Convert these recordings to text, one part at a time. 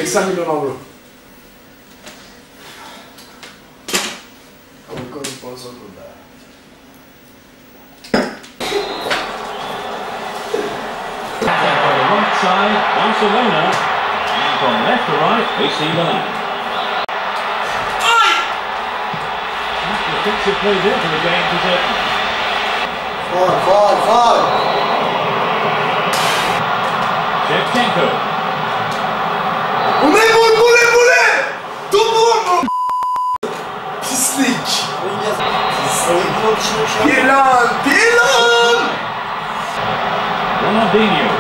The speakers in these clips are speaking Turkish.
80 milyon avro. Avrupa'nın sponsor burada. Right side, Barcelona, and from left to right, AC Milan. Defensive play there for the game to set. Faul. Shevchenko. Bu ne? Topu! Pislik! Pirlan! Ronaldinho.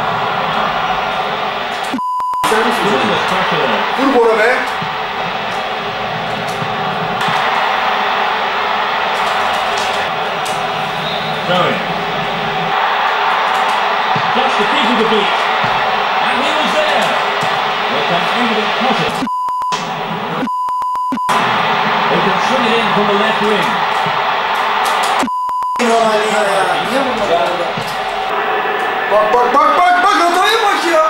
Vur Bora be! Going. Just the keeper to beat. And he was there. They can evident Potter. They can swing it in from the left wing. Bak hataya bak ya!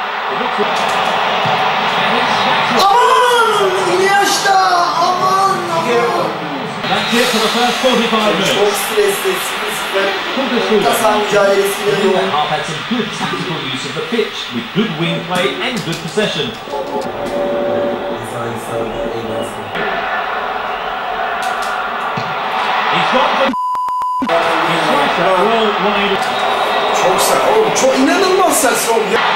Aman! İlyas'ta! Aman! That's it for the first 45 minutes. Çok stresli, sıkı tasarım mücadelesiyle yoğun. Half had some good tactical use of the pitch with good wing play and good possession. He's got the he's right that well wide. Çok sert oğlum, çok inanılmaz sert oğlum ya.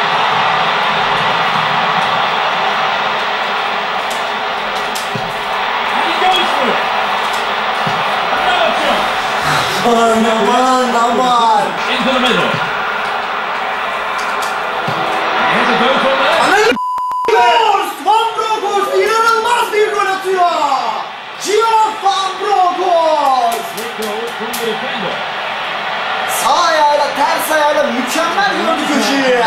And he goes for it. Another shot. Aman! Into the middle. He has a go from there. Van Bronckhorst inanılmaz bir gol atıyor! Gio Van Bronckhorst! Great goal from the defender. Sağ ayağıyla, ters ayağıyla mükemmel gördü köşeyi.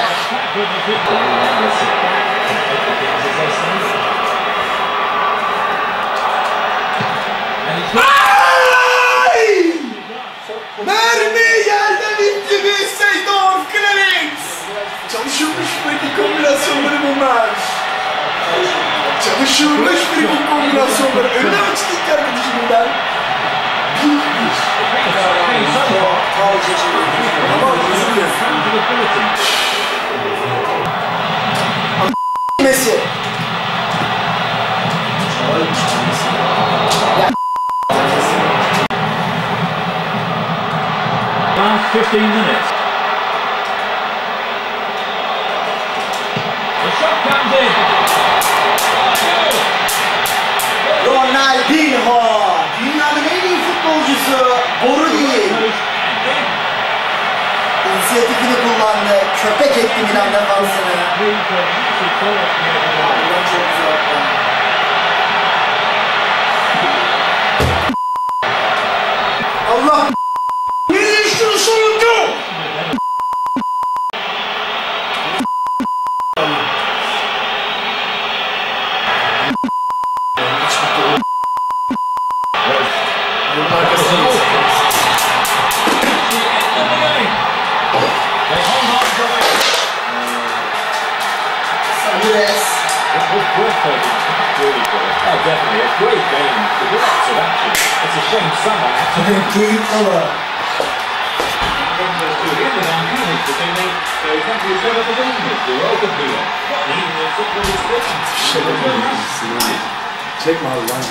Mermi yerde bitti bir Seydorf Clarence. Çalışılmış frikik kombinasyonları bunlar. Çalışılmış frikik kombinasyonları. Önüne açtı ilk arkadaşımdan. Messi. Last 15 minutes. The shot comes in. Ronaldinho. Dünyanın en iyi futbolcusu. Boru değil. İnisiyatifini kullandı. Köpek etti Milan defansını. Çok güzel. Allah ne şunu sorundu? Definitely a great game with lots of action. It's a shame someone had to Keyif ala. Çekme abi lan.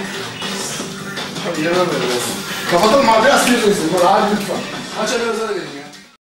İnanamıyorum. Kapatalım abi biraz gireceksin. Hadi lütfen. Aç arıyoruz hadi.